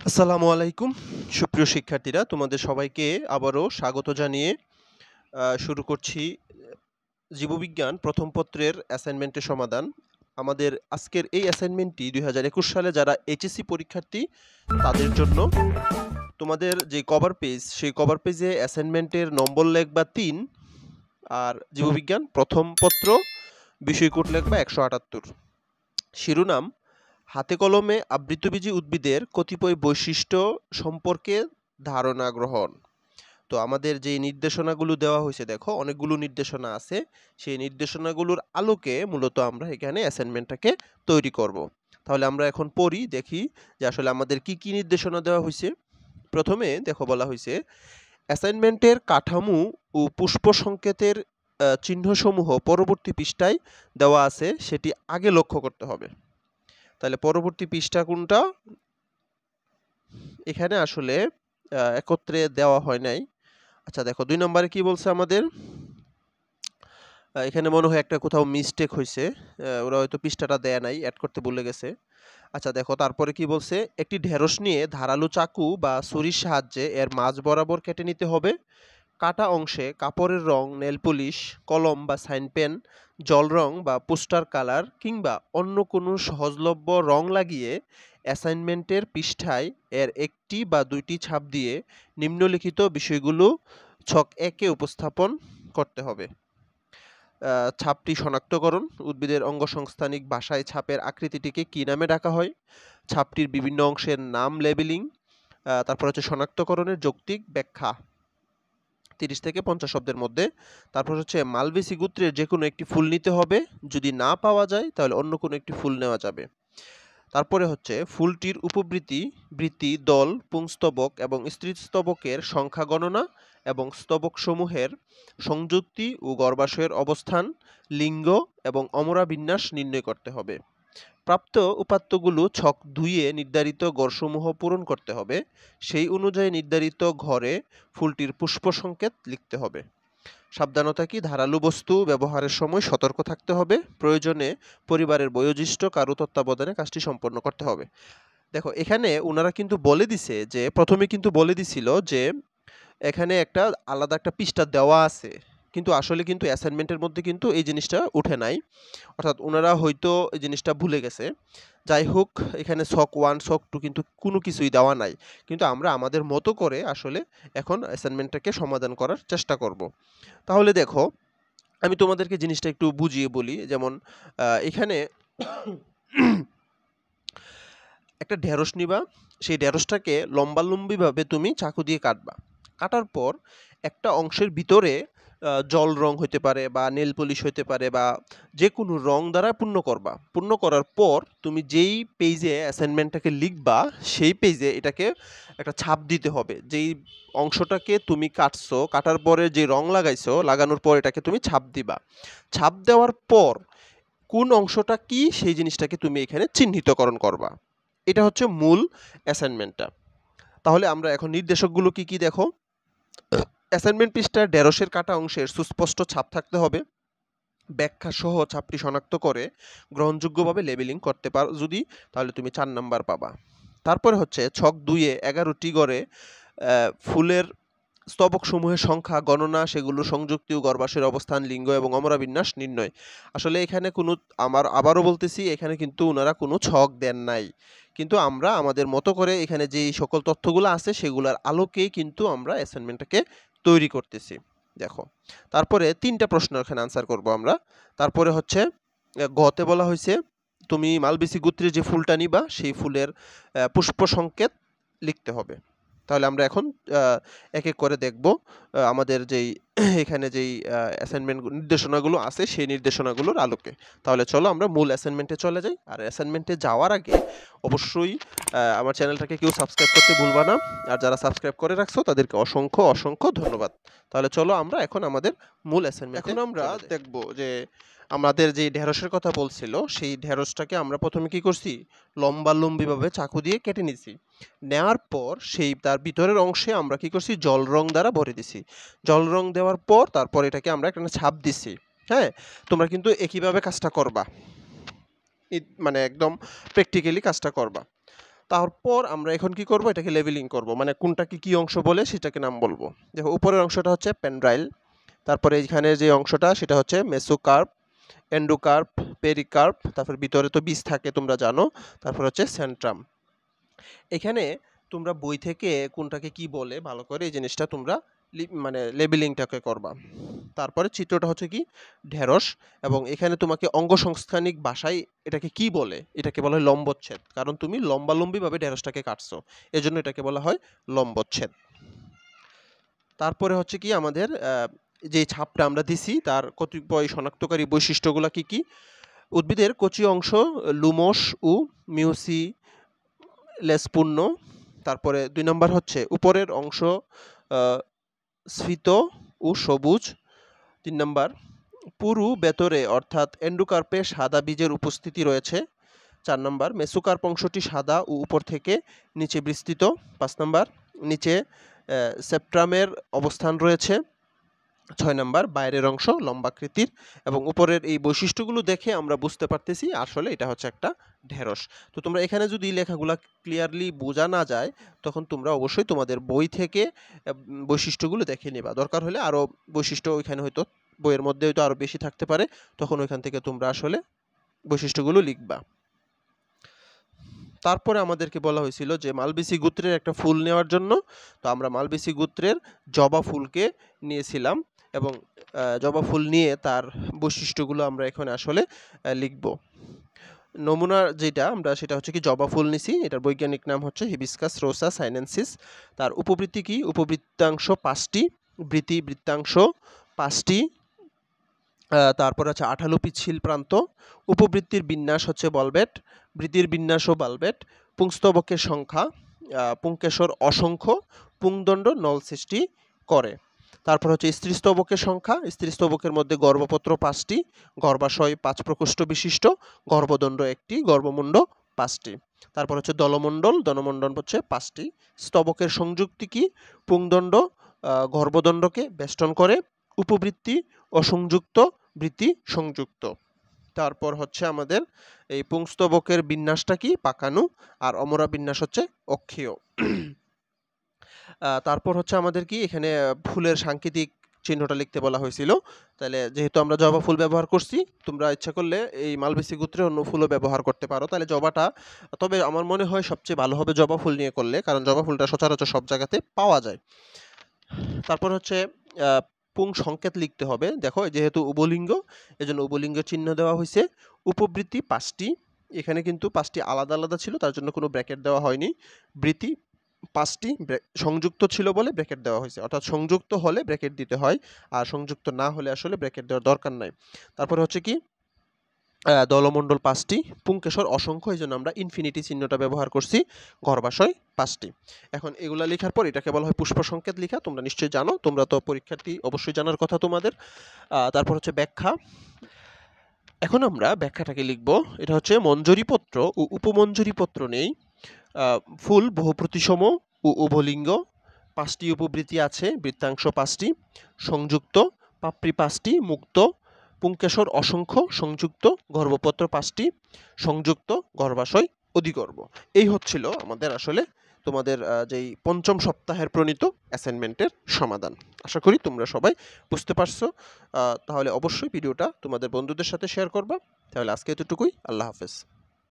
আসসালামু আলাইকুম সুপ্রিয় শিক্ষার্থীরা, তোমাদের সবাইকে আবারও স্বাগত জানিয়ে শুরু করছি জীববিজ্ঞান প্রথম পত্রের অ্যাসাইনমেন্টের সমাধান। আমাদের আজকের এই অ্যাসাইনমেন্টটি 2021 সালে যারা এইচএসসি পরীক্ষার্থী তাদের জন্য। তোমাদের যে কভার পেজ, সেই কভার পেজে অ্যাসাইনমেন্টের নম্বর লিখবা 3 আর জীববিজ্ঞান প্রথম পত্র বিষয়কোড লিখবা 178। শিরোনাম: হাতে কলমে আবৃতবীজী উদ্ভিদের কতিপয় বৈশিষ্ট্য সম্পর্কে ধারণা গ্রহণ। তো আমাদের যে নির্দেশনাগুলো দেওয়া হয়েছে, দেখো অনেকগুলো নির্দেশনা আছে, সেই নির্দেশনাগুলোর আলোকে মূলত আমরা এখানে অ্যাসাইনমেন্টটাকে তৈরি করব। তাহলে আমরা এখন পড়ি, দেখি যে আসলে আমাদের কি কি নির্দেশনা দেওয়া হয়েছে। প্রথমে দেখো বলা হয়েছে অ্যাসাইনমেন্টের কাঠামো ও পুষ্প সংকেতের চিহ্নসমূহ পরবর্তী পৃষ্ঠায় দেওয়া আছে, সেটি আগে লক্ষ্য করতে হবে। তাহলে পরবর্তী পৃষ্ঠা কোনটা? এখানে আসলে একত্রে দেওয়া হয় নাই। আচ্ছা দেখো 2 নম্বরে কি বলছে আমাদের, এখানে মনে হয় একটা কোথাও মিস্টেক হয়েছে, ওরা হয়তো পৃষ্ঠাটা দেয় নাই, অ্যাড করতে ভুলে গেছে। আচ্ছা দেখো তারপরে কি বলছে, একটি ঢেঁড়স নিয়ে ধারালো চাকু বা ছুরির সাহায্যে এর মাঝ বরাবর কেটে নিতে হবে। কাটা অংশে কাপড়ের রং, নেল পলিশ, কলম বা সাইন পেন, জল রং বা পোস্টার কালার কিংবা অন্য কোনো সহজলভ্য রং লাগিয়ে অ্যাসাইনমেন্টের পৃষ্ঠায় এর একটি বা দুইটি ছাপ দিয়ে নিম্নলিখিত বিষয়গুলো ছক 1 এ উপস্থাপন করতে হবে। ছাপটি শনাক্তকরণ: উদ্ভিদের অঙ্গসংস্থানিক ভাষায় ছাপের আকৃতিটিকে কী নামে ডাকা হয়? ছাপটির বিভিন্ন অংশের নাম লেবেলিং। তারপর হচ্ছে শনাক্তকরণের যৌক্তিক ব্যাখ্যা 30 থেকে 50 শব্দের মধ্যে। তারপর হচ্ছে মালবেসি গোত্রের যে কোনো একটি ফুল নিতে হবে, যদি না পাওয়া যায় তাহলে অন্য কোনো একটি ফুল নেওয়া যাবে। তারপরে হচ্ছে ফুলটির উপবৃত্তি, বৃত্তি, দল, পুংস্তবক এবং স্ত্রীস্তবকের সংখ্যা গণনা এবং স্তবকসমূহের সংযুক্তি ও গর্ভাশয়ের অবস্থান, লিঙ্গ এবং অমরা বিন্যাস নির্ণয় করতে হবে। প্রাপ্ত উপাত্তগুলো ছক 2 এ নির্ধারিত ঘরসমূহ পূরণ করতে হবে। সেই অনুযায়ী নির্ধারিত ঘরে ফুলটির পুষ্প সংকেত লিখতে হবে। সাবধানতা কি? ধারালো বস্তু ব্যবহারের সময় সতর্ক থাকতে হবে। প্রয়োজনে পরিবারের বয়োজ্যেষ্ঠ কারো তত্ত্বাবধানে কাজটি সম্পন্ন করতে হবে। দেখো এখানে ওনারা কিন্তু বলে দিছে যে, প্রথমে কিন্তু বলে দিছিল যে এখানে একটা আলাদা একটা পৃষ্ঠা দেওয়া আছে, কিন্তু আসলে কিন্তু অ্যাসাইনমেন্টের মধ্যে কিন্তু এই জিনিসটা উঠে নাই, অর্থাৎ ওনারা হয়তো এই জিনিসটা ভুলে গেছে। যাই হোক, এখানে ছক 1 ছক 2 কিন্তু কোনো কিছুই দেওয়া নাই, কিন্তু আমরা আমাদের মতো করে আসলে এখন অ্যাসাইনমেন্টটাকে সমাধান করার চেষ্টা করব। তাহলে দেখো আমি তোমাদেরকে জিনিসটা একটু বুঝিয়ে বলি। যেমন এখানে একটা ঢেঁড়স নিবা, সেই ঢেঁড়সটাকে লম্বালম্বিভাবে তুমি চাকু দিয়ে কাটবা। কাটার পর একটা অংশের ভিতরে জল রং হইতে পারে বা নেল পলিশ হইতে পারে বা যে কোনো রং দ্বারা পূর্ণ করবা। পূর্ণ করার পর তুমি যেই পেজে অ্যাসাইনমেন্টটাকে লিখবা, সেই পেজে এটাকে একটা ছাপ দিতে হবে। যেই অংশটাকে তুমি কাটছো, কাটার পরে যে রং লাগাইছো, লাগানোর পর এটাকে তুমি ছাপ দিবা। ছাপ দেওয়ার পর কোন অংশটা কি সেই জিনিসটাকে তুমি এখানে চিহ্নিতকরণ করবা। এটা হচ্ছে মূল অ্যাসাইনমেন্টটা। তাহলে আমরা এখন নির্দেশকগুলো কি কি দেখো। অ্যাসাইনমেন্ট পৃষ্ঠার ঢেঁড়সের কাটা অংশের সুস্পষ্ট ছাপ থাকতে হবে। ব্যাখ্যা সহ ছাপটি শনাক্ত করে গ্রহণযোগ্যভাবে লেবেলিং করতে পারো যদি, তাহলে তুমি 4 নাম্বার পাবা। তারপরে হচ্ছে ছক 2 এ 11টি গড়ে ফুলের স্তবকসমূহের সংখ্যা গণনা, সেগুলো সংযুক্তি ও গর্ভাশয়ের অবস্থান, লিঙ্গ এবং অমরা বিন্যাস নির্ণয়। আসলে এখানে কোনো, আবারও বলতেছি, এখানে কিন্তু ওনারা কোনো ছক দেন নাই, কিন্তু আমরা আমাদের মতো করে এখানে যেই সকল তথ্যগুলো আছে সেগুলোর আলোকেই কিন্তু আমরা অ্যাসাইনমেন্টটাকে তৈরি করতেছি। দেখো তারপরে 3টা প্রশ্ন এখানে আনসার করব আমরা। তারপরে হচ্ছে গতে বলা হয়েছে তুমি মালবেসি গোত্রের যে ফুলটা নিবা সেই ফুলের পুষ্প সংকেত লিখতে হবে। তাহলে আমরা এখন এক এক করে দেখব আমাদের যেই এখানে যেই অ্যাসাইনমেন্ট নির্দেশনাগুলো আছে সেই নির্দেশনাগুলোর আলোকে। তাহলে চলো আমরা মূল অ্যাসাইনমেন্টে চলে যাই। আর অ্যাসাইনমেন্টে যাওয়ার আগে অবশ্যই আমার চ্যানেলটাকে কেউ সাবস্ক্রাইব করতে ভুলবা না। আর যারা সাবস্ক্রাইব করে রাখছো তাদেরকে অসংখ্য অসংখ্য ধন্যবাদ। তাহলে চলো আমরা এখন আমাদের মূল অ্যাসাইনমেন্ট, এখন আমরা দেখব যে আমাদের যে ঢেঁড়সের কথা বলছিল, সেই ঢেঁড়সটাকে আমরা প্রথমে কি করছি, লম্বালম্বিভাবে চাকু দিয়ে কেটে নিছি। নেওয়ার পর সেই তার ভিতরের অংশে আমরা কি করছি, জল রং দ্বারা ভরে দিছি। জল রং দেওয়ার পর তারপর এটাকে আমরা একটা ছাপ দিছি। হ্যাঁ, তোমরা কিন্তু একইভাবে কাজটা করবা, মানে একদম প্র্যাকটিক্যালি কাজটা করবা। তারপর আমরা এখন কি করব, এটাকে লেবেলিং করব, মানে কোনটাকে কি অংশ বলে সেটাকে নাম বলবো। দেখো উপরের অংশটা হচ্ছে পেনড্রাইল, তারপরে এখানে যে অংশটা সেটা হচ্ছে মেসোকার্প, এন্ডোকার্প, পেরিকার্প, তারপর ভিতরে তো বীজ থাকে তোমরা জানো, তারপর হচ্ছে সেন্ট্রাম। এখানে তোমরা বই থেকে কোনটাকে কি বলে ভালো করে এই জিনিসটা তোমরা মানে লেবেলিংটাকে করবা। তারপরে চিত্রটা হচ্ছে কি ঢেঁড়স, এবং এখানে তোমাকে অঙ্গসংস্থানিক ভাষায় এটাকে কি বলে, এটাকে বলা হয় লম্বচ্ছেদ, কারণ তুমি লম্বালম্বিভাবে ঢেঁড়সটাকে কাটছো, এজন্য এটাকে বলা হয় লম্বচ্ছেদ। তারপরে হচ্ছে কি আমাদের যে ছাপটা আমরা দিছি তার কতিপয় শনাক্তকারী বৈশিষ্ট্যগুলো কি কি। উদ্ভিদের কচি অংশ লুমস ও মিউসি লেসপূর্ণ। তারপরে 2 নম্বর হচ্ছে উপরের অংশ স্ফীত ও সবুজ। 3 নম্বর পুরু ভেতরে অর্থাৎ এন্ডোকার্পে সাদা বীজের উপস্থিতি রয়েছে। 4 নম্বর মেসোকার্প অংশটি সাদা ও উপর থেকে নিচে বিস্তৃত। 5 নম্বর নিচে সেপ্ট্রামের অবস্থান রয়েছে। 6 নম্বর বাইরের অংশ লম্বাকৃতির, এবং উপরের এই বৈশিষ্ট্যগুলো দেখে আমরা বুঝতে পারতেছি আসলে এটা হচ্ছে একটা ঢেঁড়স। তো তোমরা এখানে যদি লেখাগুলা ক্লিয়ারলি বোঝা না যায় তখন তোমরা অবশ্যই তোমাদের বই থেকে বৈশিষ্ট্যগুলো দেখে নেবা, দরকার হলে আরও বৈশিষ্ট্য ওইখানে হয়তো বইয়ের মধ্যে হয়তো আরও বেশি থাকতে পারে, তখন ওইখান থেকে তোমরা আসলে বৈশিষ্ট্যগুলো লিখবা। তারপরে আমাদেরকে বলা হয়েছিল যে মালবেসি গোত্রের একটা ফুল নেওয়ার জন্য, তো আমরা মালবেসি গোত্রের জবা ফুলকে নিয়েছিলাম, এবং জবা ফুল নিয়ে তার বৈশিষ্ট্যগুলো আমরা এখানে আসলে লিখব। নমুনা যেটা আমরা সেটা হচ্ছে কি জবা ফুল নিছি, এটার বৈজ্ঞানিক নাম হচ্ছে হিবিস্কাস রোসা সাইনেনসিস। তার উপবৃত্তি কি, উপবৃত্তাংশ 5টি, বৃত্তাংশ 5টি, তারপর হচ্ছে আঠালো পিচ্ছিল প্রান্ত, উপবৃত্তির বিন্যাস হচ্ছে বলবেট, বৃত্তির বিন্যাসও বালবেট, পুংস্তবকের সংখ্যা পুংকেশর অসংখ্য, পুংদণ্ড নল সৃষ্টি করে। তারপর হচ্ছে স্ত্রীস্তবকের সংখ্যা, স্ত্রীস্তবকের মধ্যে গর্ভপত্র 5টি, গর্ভাশয় 5 প্রকোষ্ঠ বিশিষ্ট, গর্ভদণ্ড 1টি, গর্ভমুণ্ড 5টি। তারপর হচ্ছে দলমণ্ডল হচ্ছে 5টি। স্তবকের সংযুক্তি কি, পুংদণ্ড গর্ভদণ্ডকে বেষ্টন করে, উপবৃত্তি অসংযুক্ত, বৃত্তি সংযুক্ত। তারপর হচ্ছে আমাদের এই পুংস্তবকের বিন্যাসটা কি পাকানো, আর অমরা বিন্যাস হচ্ছে অক্ষীয়। তারপর হচ্ছে আমাদের কি এখানে ফুলের সাংকেতিক চিহ্নটা লিখতে বলা হয়েছিল। তাহলে যেহেতু আমরা জবা ফুল ব্যবহার করছি, তোমরা ইচ্ছা করলে এই মালবেসি গোত্রে অন্য ফুলও ব্যবহার করতে পারো। তাহলে জবাটা, তবে আমার মনে হয় সবচেয়ে ভালো হবে জবা ফুল নিয়ে করলে, কারণ জবা ফুলটা সচরাচর সব জায়গাতে পাওয়া যায়। তারপর হচ্ছে পুং সংকেত লিখতে হবে। দেখো যেহেতু উভলিঙ্গ, এজন্য উভলিঙ্গ চিহ্ন দেওয়া হয়েছে। উপবৃত্তি 5টি, এখানে কিন্তু 5টি আলাদা আলাদা ছিল, তার জন্য কোনো ব্র্যাকেট দেওয়া হয়নি। বৃত্তি 5টি সংযুক্ত ছিল বলে ব্র্যাকেট দেওয়া হয়েছে, অর্থাৎ সংযুক্ত হলে ব্র্যাকেট দিতে হয়, আর সংযুক্ত না হলে আসলে ব্র্যাকেট দেওয়ার দরকার নাই। তারপর হচ্ছে কি দলমণ্ডল 5টি, পুংকেশর অসংখ্য, এই জন্য আমরা ইনফিনিটি চিহ্নটা ব্যবহার করছি। গর্ভাশয় 5টি। এখন এগুলা লেখার পর এটাকে বলা হয় পুষ্প সংকেত লেখা, তোমরা নিশ্চয়ই জানো, তোমরা তো পরীক্ষার্থী, অবশ্যই জানার কথা তোমাদের। তারপর হচ্ছে ব্যাখ্যা। এখন আমরা ব্যাখ্যাটাকে লিখব। এটা হচ্ছে মঞ্জরিপত্র ও উপমঞ্জরিপত্র নেই, ফুল বহুপ্রতিসম ও উভলিঙ্গ, 5টি উপবৃত্তি আছে, বৃত্তাংশ 5টি, সংযুক্ত, পাপড়ি 5টি, মুক্ত, পুংকেশর অসংখ্য, সংযুক্ত, গর্ভপত্র 5টি, সংযুক্ত, গর্ভাশয় অধিগর্ভ। এই হচ্ছিল আমাদের আসলে তোমাদের যেই 5ম সপ্তাহের প্রণীত অ্যাসাইনমেন্টের সমাধান। আশা করি তোমরা সবাই বুঝতে পারছো। তাহলে অবশ্যই ভিডিওটা তোমাদের বন্ধুদের সাথে শেয়ার করবা। তাহলে আজকে এতটুকুই, আল্লাহ হাফেজ।